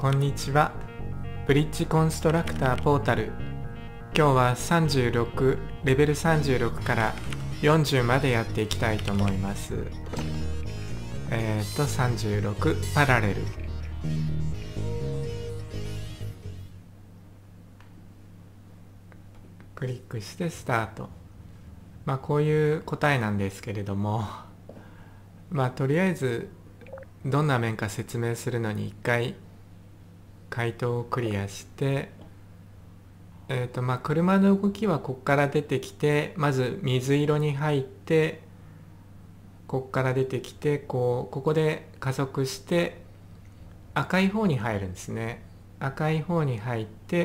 こんにちは。ブリッジコンストラクターポータル。今日は36、レベル36から40までやっていきたいと思います。36パラレル。クリックしてスタート。こういう答えなんですけれども、とりあえずどんな面か説明するのに一回回答をクリアして、車の動きはここから出てきて、まず水色に入って、ここから出てきて、ここで加速して赤い方に入るんですね。赤い方に入って、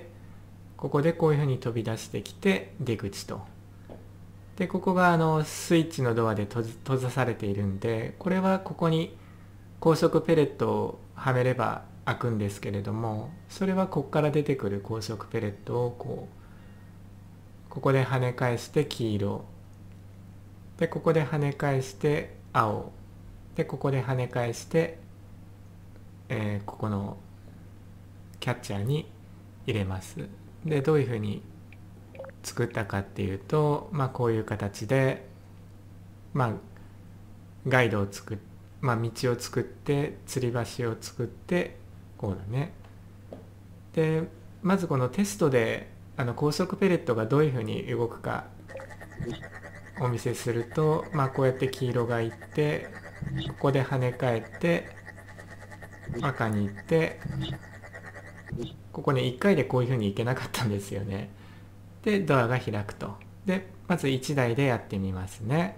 ここでこういうふうに飛び出してきて出口と。で、ここがスイッチのドアで閉ざされているんで、これはここに高速ペレットをはめれば開くんですけれども、それはここから出てくる高速ペレットをここで跳ね返して黄色で、ここで跳ね返して青で、ここで跳ね返して、ここのキャッチャーに入れます。で、どういうふうに作ったかっていうと、こういう形で、ガイドを作って、道を作って吊り橋を作って、こうだね。で、まずこのテストで高速ペレットがどういうふうに動くかお見せすると、こうやって黄色がいって、ここで跳ね返って赤に行って、ここね1回でこういうふうにいけなかったんですよね。で、ドアが開くと。で、まず1台でやってみますね。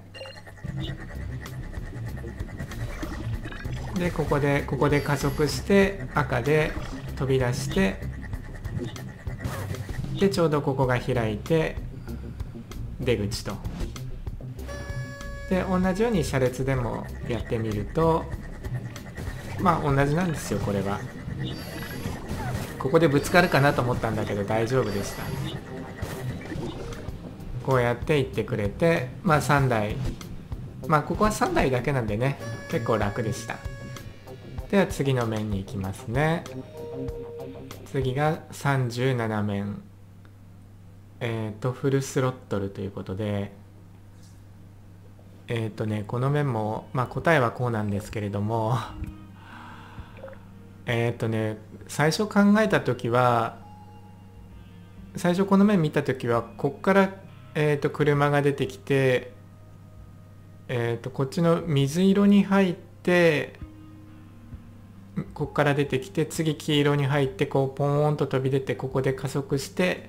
で、ここで加速して赤で飛び出して、でちょうどここが開いて出口と。で、同じように車列でもやってみると、同じなんですよ。これはここでぶつかるかなと思ったんだけど大丈夫でした。こうやって行ってくれて、3台、ここは3台だけなんでね、結構楽でした。では次の面に行きますね。次が37面、フルスロットルということで、この面も、答えはこうなんですけれども最初考えた時は、最初この面見た時は、こっから、車が出てきて、こっちの水色に入って、ここから出てきて、次黄色に入って、ポーンと飛び出て、ここで加速して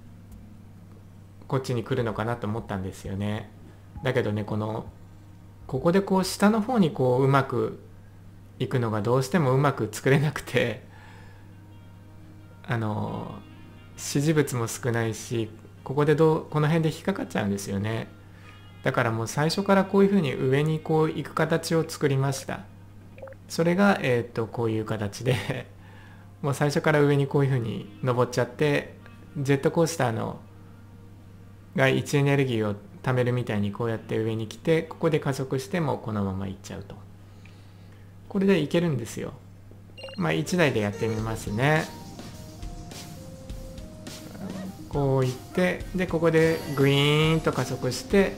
こっちに来るのかなと思ったんですよね。だけどね、ここで下の方にうまくいくのがどうしてもうまく作れなくて、指示物も少ないし、この辺で引っかかっちゃうんですよね。だからもう最初からこういうふうに上に行く形を作りました。それがこういう形でもう最初から上にこういうふうに登っちゃって、ジェットコースターが位置エネルギーを貯めるみたいにこうやって上に来て、ここで加速してもこのまま行っちゃうと。これでいけるんですよ。1台でやってみますね。こう行って、でここでグイーンと加速して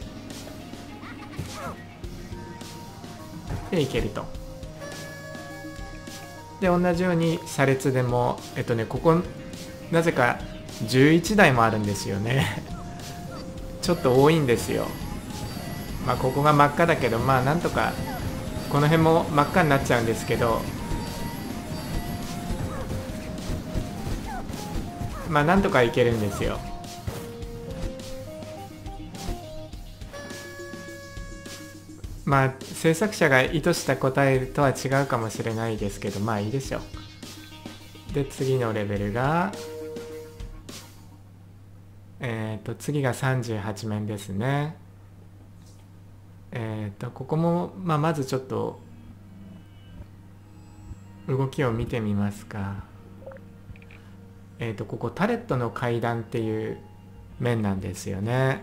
でいけると。で、同じように車列でもここなぜか11台もあるんですよねちょっと多いんですよ。ここが真っ赤だけど、なんとかこの辺も真っ赤になっちゃうんですけど、なんとかいけるんですよ。制作者が意図した答えとは違うかもしれないですけど、いいでしょう。で、次のレベルが次が38面ですね。ここも、まずちょっと動きを見てみますか。ここタレットの階段っていう面なんですよね。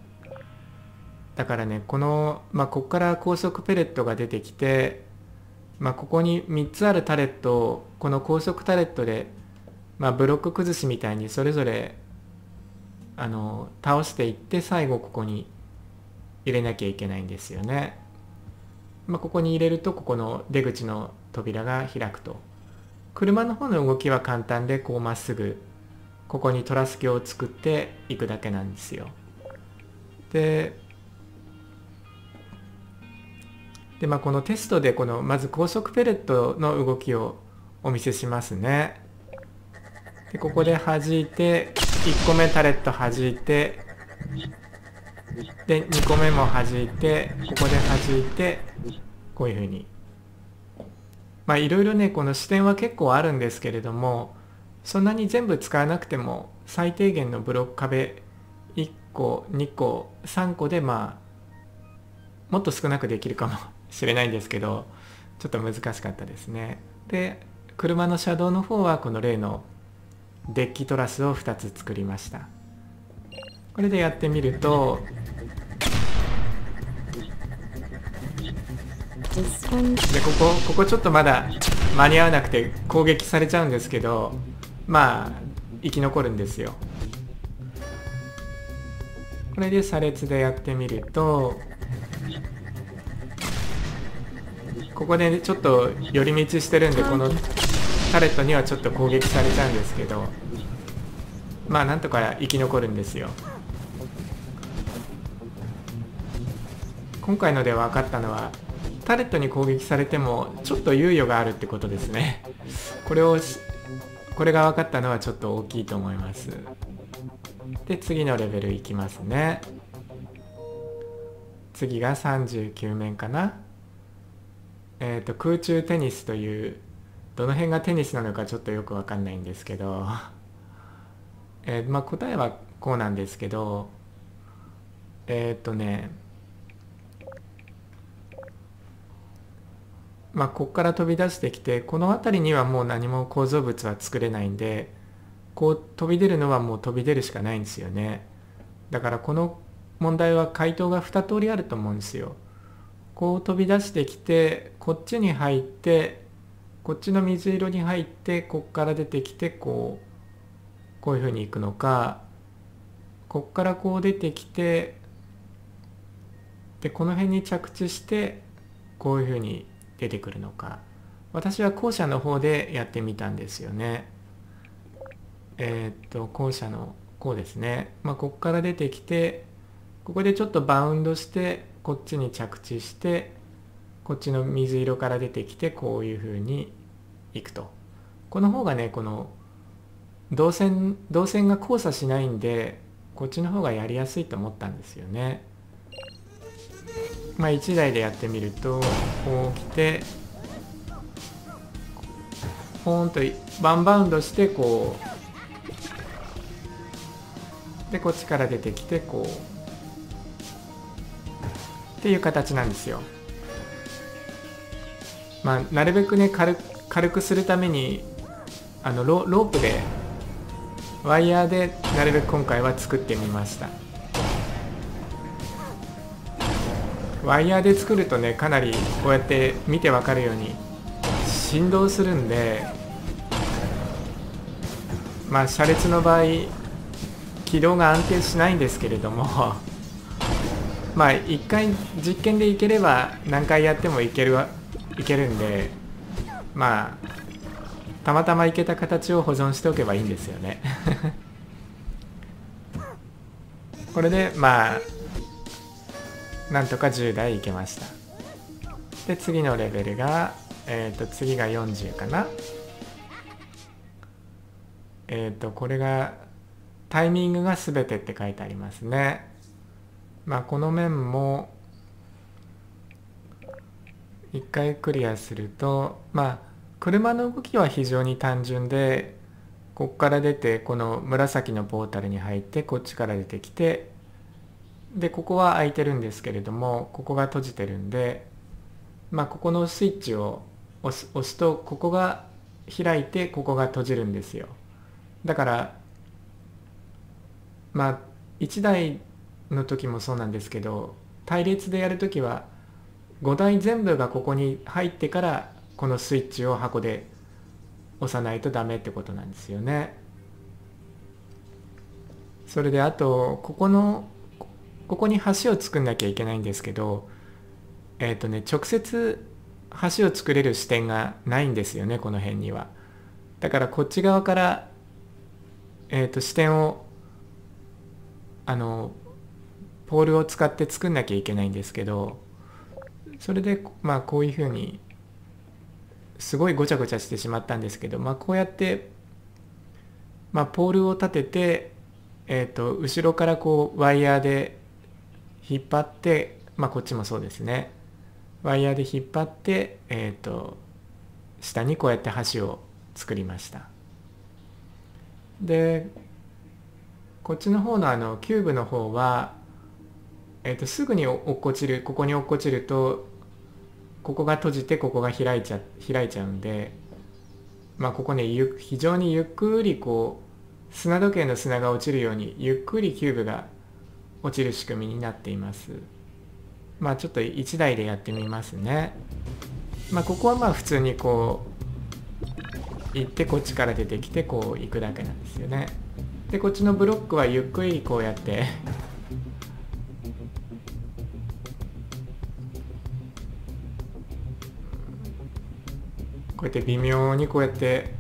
だからね、ここから高速ペレットが出てきて、 ここに3つあるタレットをこの高速タレットで、ブロック崩しみたいにそれぞれ倒していって、最後ここに入れなきゃいけないんですよね。ここに入れるとここの出口の扉が開くと。車の方の動きは簡単で、こうまっすぐここにトラス橋を作っていくだけなんですよ。で、このテストでこのまず高速ペレットの動きをお見せしますね。でここで弾いて、1個目タレット弾いて、で2個目も弾いて、ここで弾いて、こういうふうにいろいろね、この視点は結構あるんですけれども、そんなに全部使わなくても最低限のブロック壁1個2個3個でもっと少なくできるかもしれないんですけど、ちょっと難しかったですね。で車の車道の方はこの例のデッキトラスを2つ作りました。これでやってみると、でここちょっとまだ間に合わなくて攻撃されちゃうんですけど、生き残るんですよ。これで車列でやってみると、ここでちょっと寄り道してるんで、このタレットにはちょっと攻撃されちゃうんですけど、なんとか生き残るんですよ。今回ので分かったのは、タレットに攻撃されてもちょっと猶予があるってことですね。これが分かったのはちょっと大きいと思います。で次のレベルいきますね。次が39面かな。空中テニスという、どの辺がテニスなのかちょっとよく分かんないんですけど、答えはこうなんですけど、ここから飛び出してきて、この辺りにはもう何も構造物は作れないんで、こう飛び出るのはもう飛び出るしかないんですよね。だからこの問題は回答が2通りあると思うんですよ。こう飛び出してきて、こっちに入って、こっちの水色に入って、こっから出てきてこういうふうに行くのか、こっからこう出てきて、でこの辺に着地してこういうふうに出てくるのか。私は後者の方でやってみたんですよね。後者のこうですね。ここから出てきて、ここでちょっとバウンドしてこっちに着地して、こっちの水色から出てきてこういうふうに行くと。この方がね、この動線が交差しないんで、こっちの方がやりやすいと思ったんですよね。1台でやってみると、こう来てポーンとワンバウンドして、こうでこっちから出てきてこうっていう形なんですよ。なるべくね軽くするためにロープでワイヤーでなるべく今回は作ってみました。ワイヤーで作るとね、かなりこうやって見てわかるように振動するんで、車列の場合軌道が安定しないんですけれども一回実験でいければ何回やってもいけるんで、たまたまいけた形を保存しておけばいいんですよねこれでなんとか10台いけました。で次のレベルが次が40かな。これがタイミングが全てって書いてありますね。この面も一回クリアすると、車の動きは非常に単純で、ここから出てこの紫のポータルに入って、こっちから出てきて、でここは開いてるんですけれども、ここが閉じてるんで、ここのスイッチを押すとここが開いてここが閉じるんですよ。だから1台の時もそうなんですけど、隊列でやるときは5台全部がここに入ってからこのスイッチを箱で押さないとダメってことなんですよね。それであとここに橋を作んなきゃいけないんですけど、直接橋を作れる視点がないんですよね、この辺には。だからこっち側から、視点をポールを使って作んなきゃいけないんですけど、それでまあこういうふうにすごいごちゃごちゃしてしまったんですけど、こうやって、ポールを立てて、後ろからこうワイヤーで引っ張って、こっちもそうですね、ワイヤーで引っ張って、下にこうやって橋を作りました。でこっちの方のキューブの方は、すぐに落っこちる、ここに落っこちるとここが閉じてここが開いちゃうんで、ここね、非常にゆっくりこう砂時計の砂が落ちるようにゆっくりキューブが落ちる仕組みになっています。ちょっと1台でやってみますね。ここは普通にこう行ってこっちから出てきてこう行くだけなんですよね。でこっちのブロックはゆっくりこうやってこうやって微妙にこうやって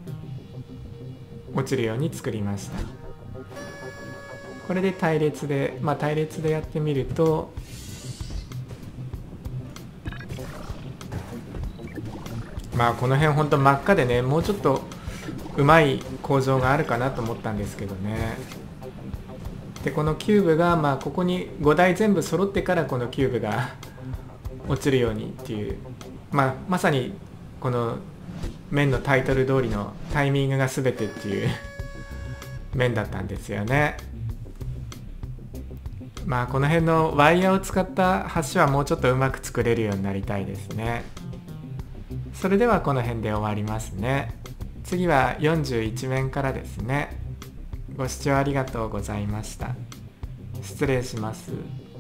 落ちるように作りました。これで隊列でやってみると、この辺ほんと真っ赤でね、もうちょっとうまい構造があるかなと思ったんですけどね。でこのキューブがここに5台全部揃ってからこのキューブが落ちるようにっていう、まさにこの面のタイトル通りのタイミングが全てっていう面だったんですよね。この辺のワイヤーを使った橋はもうちょっとうまく作れるようになりたいですね。それではこの辺で終わりますね。次は41面からですね。ご視聴ありがとうございました。失礼します。